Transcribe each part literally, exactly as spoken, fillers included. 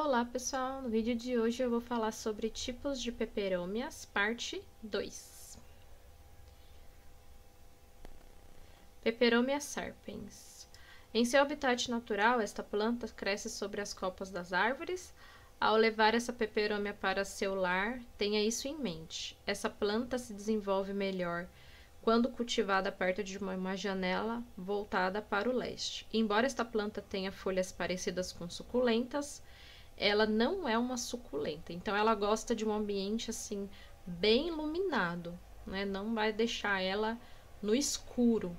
Olá pessoal, no vídeo de hoje eu vou falar sobre tipos de peperômias, parte dois. Peperomia serpens. Em seu habitat natural, esta planta cresce sobre as copas das árvores. Ao levar essa peperomia para seu lar, tenha isso em mente. Essa planta se desenvolve melhor quando cultivada perto de uma, uma janela voltada para o leste. Embora esta planta tenha folhas parecidas com suculentas, ela não é uma suculenta, então ela gosta de um ambiente assim bem iluminado, né? Não vai deixar ela no escuro.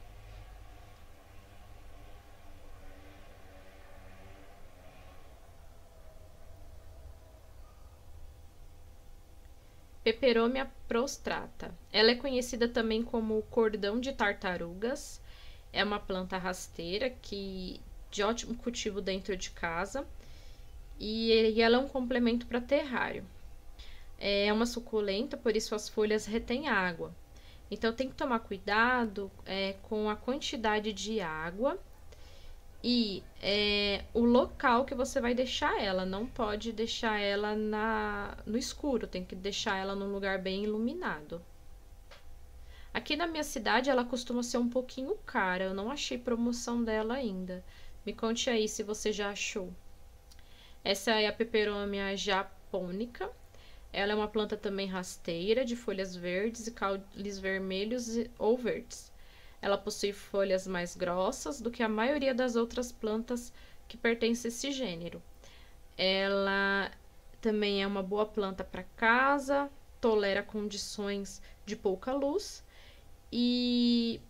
Peperomia prostrata. Ela é conhecida também como cordão de tartarugas. É uma planta rasteira que de ótimo cultivo dentro de casa. E ela é um complemento para terrário. É uma suculenta, por isso as folhas retêm água. Então tem que tomar cuidado é, com a quantidade de água e é, o local que você vai deixar ela. Não pode deixar ela na, no escuro, tem que deixar ela num lugar bem iluminado. Aqui na minha cidade ela costuma ser um pouquinho cara, eu não achei promoção dela ainda. Me conte aí se você já achou. Essa é a peperomia japônica. Ela é uma planta também rasteira, de folhas verdes e caules vermelhos ou verdes. Ela possui folhas mais grossas do que a maioria das outras plantas que pertencem a esse gênero. Ela também é uma boa planta para casa, tolera condições de pouca luz e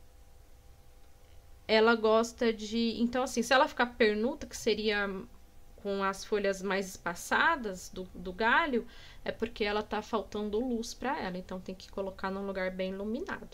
ela gosta de... Então, assim, se ela ficar pernuta, que seria com as folhas mais espaçadas do, do galho, é porque ela tá faltando luz para ela, então tem que colocar num lugar bem iluminado.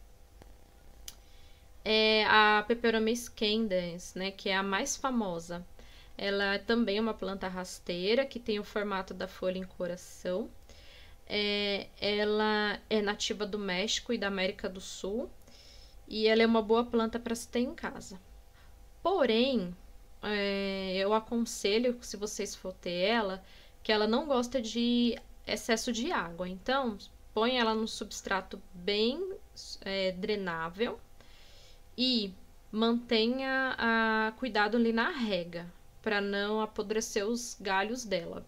É a Peperomia scandens, né, que é a mais famosa. Ela é também uma planta rasteira, que tem o formato da folha em coração. É, ela é nativa do México e da América do Sul, e ela é uma boa planta para se ter em casa. Porém, é, eu aconselho, se vocês for ter ela, que ela não gosta de excesso de água. Então, põe ela num substrato bem é, drenável e mantenha a, cuidado ali na rega, para não apodrecer os galhos dela.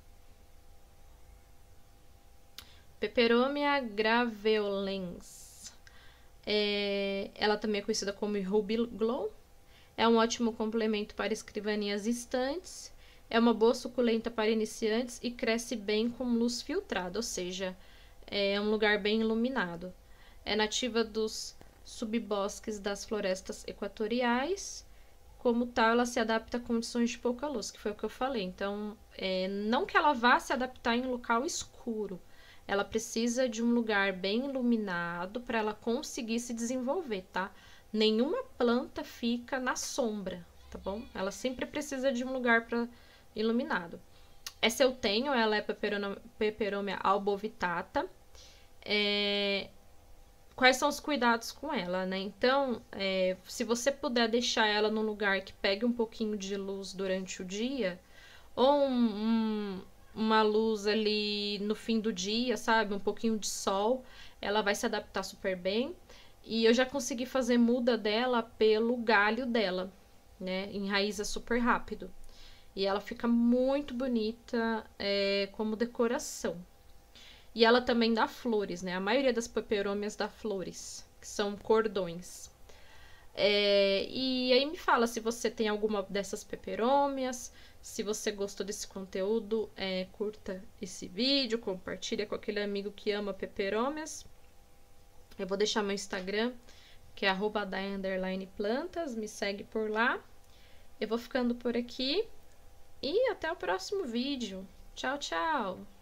Peperomia graveolens. É, ela também é conhecida como Ruby Glow. É um ótimo complemento para escrivanias e estantes. É uma boa suculenta para iniciantes e cresce bem com luz filtrada, ou seja, é um lugar bem iluminado. É nativa dos subbosques das florestas equatoriais. Como tal, ela se adapta a condições de pouca luz, que foi o que eu falei. Então, é, não que ela vá se adaptar em um local escuro. Ela precisa de um lugar bem iluminado para ela conseguir se desenvolver, tá? Nenhuma planta fica na sombra, tá bom? Ela sempre precisa de um lugar para iluminado. Essa eu tenho, ela é Peperomia, Peperomia albovitata. É... Quais são os cuidados com ela, né? Então, é, se você puder deixar ela num lugar que pegue um pouquinho de luz durante o dia, ou um, um, uma luz ali no fim do dia, sabe? Um pouquinho de sol, ela vai se adaptar super bem. E eu já consegui fazer muda dela pelo galho dela, né? Enraiza super rápido. E ela fica muito bonita é, como decoração. E ela também dá flores, né? A maioria das peperômias dá flores, que são cordões. É, e aí me fala se você tem alguma dessas peperômias, se você gostou desse conteúdo, é, curta esse vídeo, compartilha com aquele amigo que ama peperômias. Eu vou deixar meu Instagram, que é arroba dai underline plantas, me segue por lá. Eu vou ficando por aqui e até o próximo vídeo. Tchau, tchau!